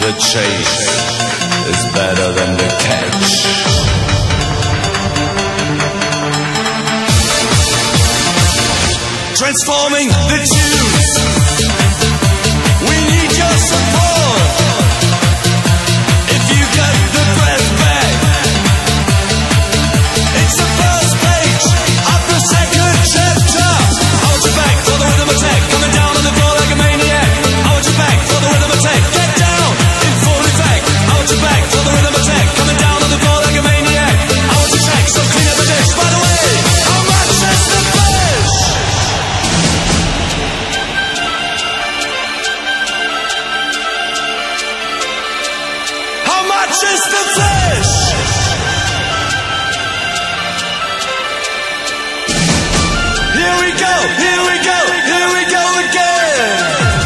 The chase is better than the catch. Transforming the tunes. We need your support. If you got the breath back, it's the first page of the second chapter. I want you back for the rhythm attack, coming down on the floor like a maniac. I want you back for the rhythm attack, get down in full effect. I want you back for the rhythm attack, coming down on the floor like a maniac. I want you back, so clean up the dish. By the way, how much is the fish? How much is the fish? Here we go, here we go, here we go again.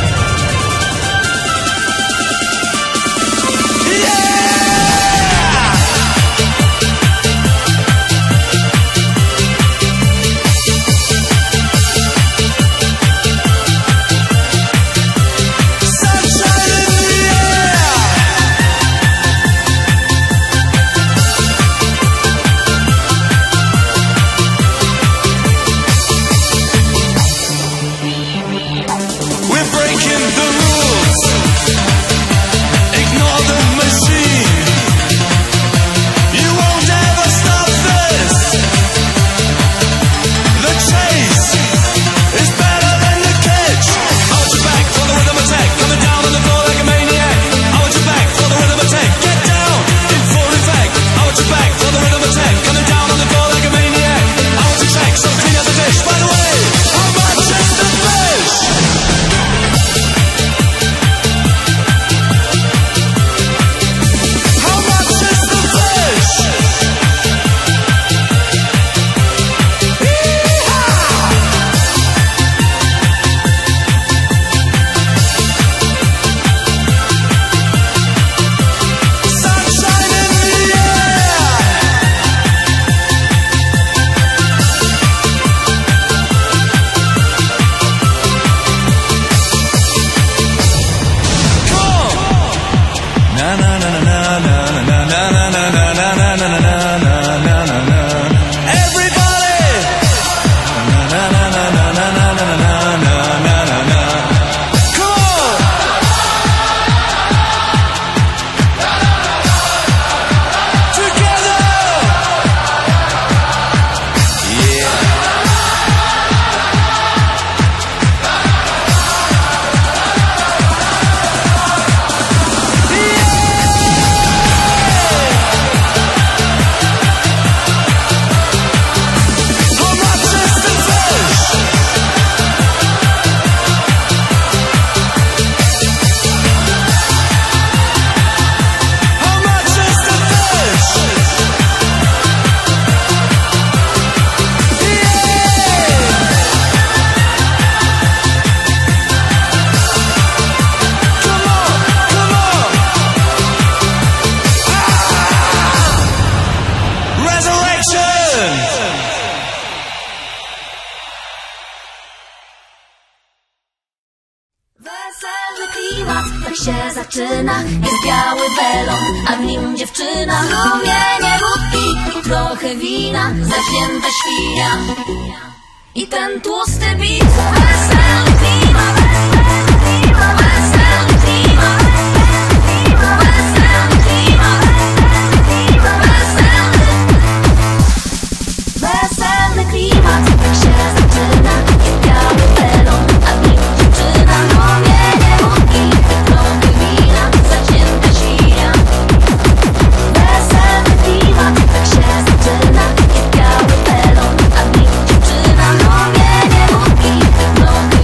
Weselny klimat, tak się zaczyna. Jest biały welon, a w nim dziewczyna. Rumienie wódki, trochę wina, zaśnięta świnia i ten tłusty bit. Weselny klimat, weselny klimat, weselny klimat, weselny klimat, weselny klimat, tak się zaczyna. Jest biały welon, a w nim dziewczyna. Rumienie wódki, trochę wina, zacięta świnia. Weselny klimat, tak się zaczyna. Jest biały welon, a w nim dziewczyna. Rumienie wódki, trochę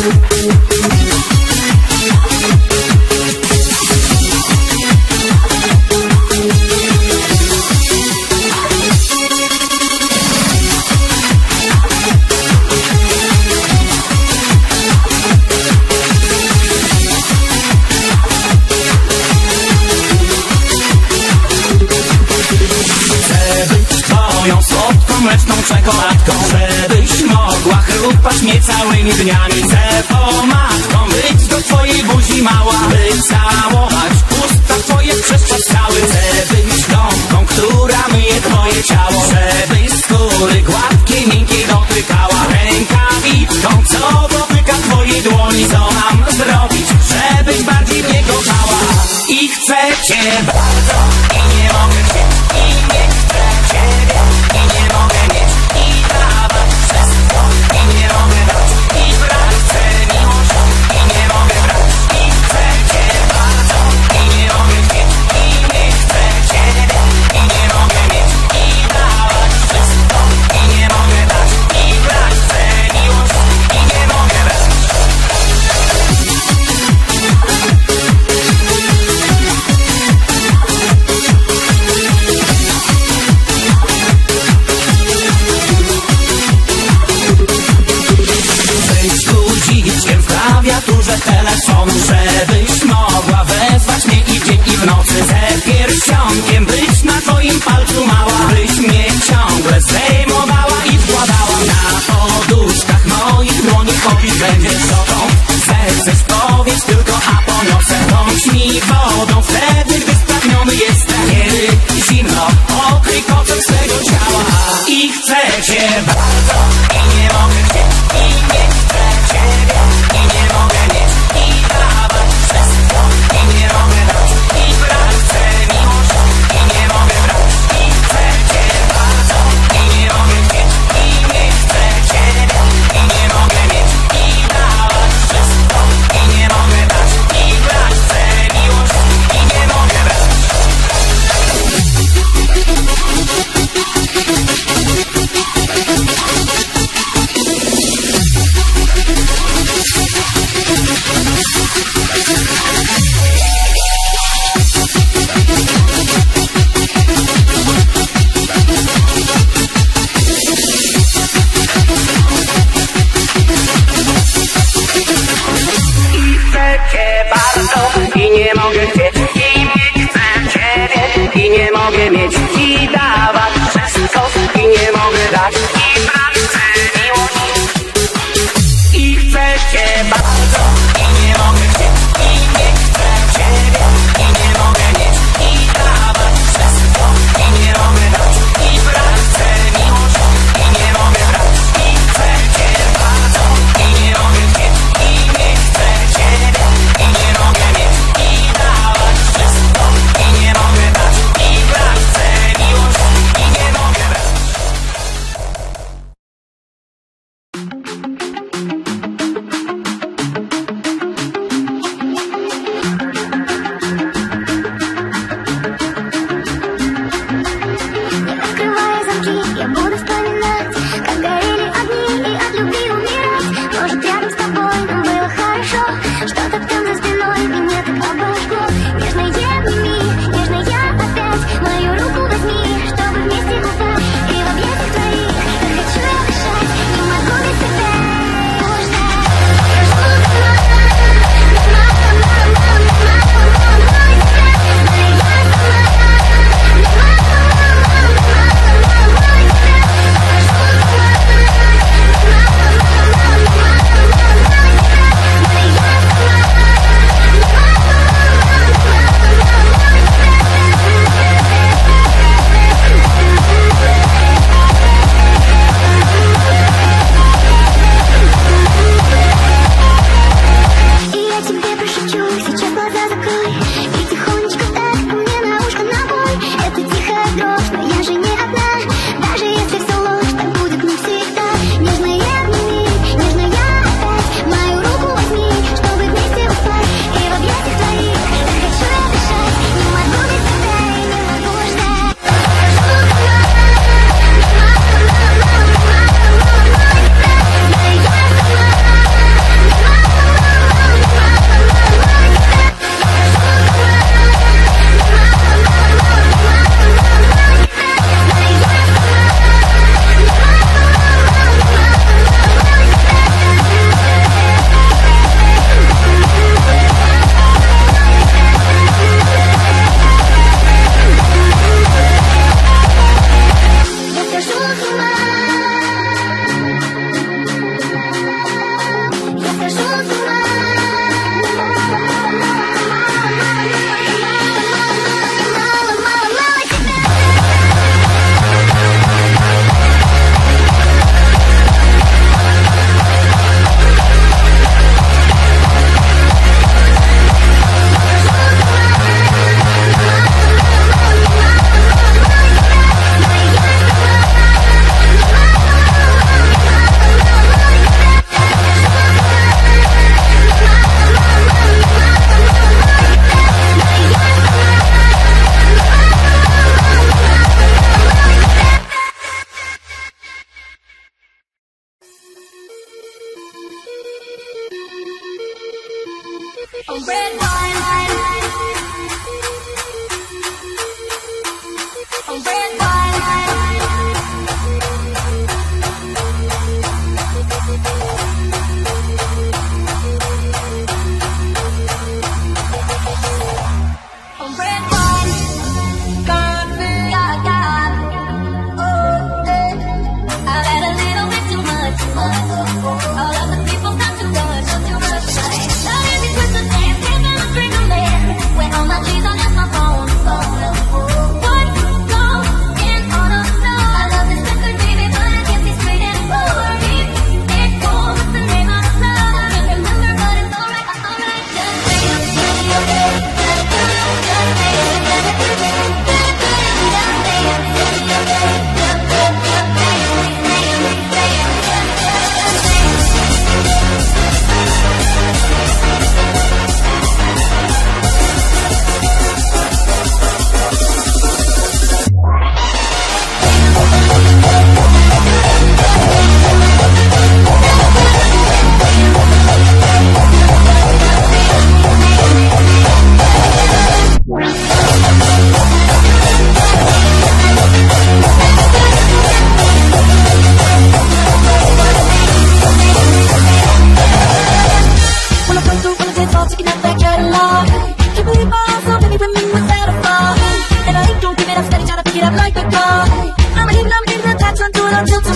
mleczną czekoladką, żebyś mogła chrupać mnie całymi dniami. Chcę pomadką być do twojej buzi mała, by całować usta twoje przez czas cały. Chcę być gąbką, która myje twoje ciało, żebyś skóry gładkiej, miękkiej dotykała. Rękawicką, co dotyka twojej dłoni. Co mam zrobić, żebyś bardziej mnie kochała? I chcę cię bardzo i nie mogę cię, i nie chcę ciebie, i nie mogę mieć i dawać wszystko, i nie mogę dać i brać. Chcę miłość i nie mogę brać, i chcę cię bardzo i nie mogę mieć, i nie chcę ciebie, i nie mogę mieć i dawać wszystko, i nie mogę dać i brać. Chcę miłość i nie mogę brać. W klawiaturze telefonu, żebyś mogła wezwać mnie i w dzień i w nocy. Ze pierścionkiem być na twoim palcu mała, byś mnie ciągle zdejmowała i wkładała. Na poduszkach moich dłoni popić będziesz dokąd zechcesz, powiedz tylko, a poniosę. Bądź mi wodą wtedy, gdy spragniony jestem, kiedy zimno okryj kocem swego ciała. I chcę cię bardzo i nie mogę cię, i nie chcę ciebie, i nie mogę mieć i dawać wszystko, i nie mogę dać i brać. Chcę miłość i nie mogę brać, i chcę cię bardzo i nie mogę mieć, i nie chcę ciebie, i nie mogę mieć i dawać wszystko, i nie mogę dać i brać. Chcę miłość i nie mogę brać. I nie mogę chcieć i nie chcę ciebie, i nie mogę mieć i dawać wszystko, i nie mogę dać i brać. Chcę miłość i chcę cię bardzo, i nie mogę chcieć i nie chcę ciebie, i nie mogę mieć i dawać wszystko, i nie mogę dać i brać. Chcę miłość i nie mogę brać, i chcę cię bardzo, i nie mogę chcieć i nie chcę ciebie, i nie mogę mieć i dawać wszystko, i nie mogę dać i brać. Chcę miłość i nie mogę brać. Открывая замки, я буду вспоминать, как горели огни и от любви умирать. Может, рядом с тобой нам было хорошо, что-то там за спиной меня так обожгло. Нежно обними, нежно я опять мою руку возьми, чтобы вместе гулять. И в объятиях твоих так хочу я дышать, не могу без тебя ждать. Прошло давно, без мама, мой секрет, знаю я сама. Без мама, мой секрет. red wine, red wine. Like a car, I'm a hit, the touch, run to the tilt.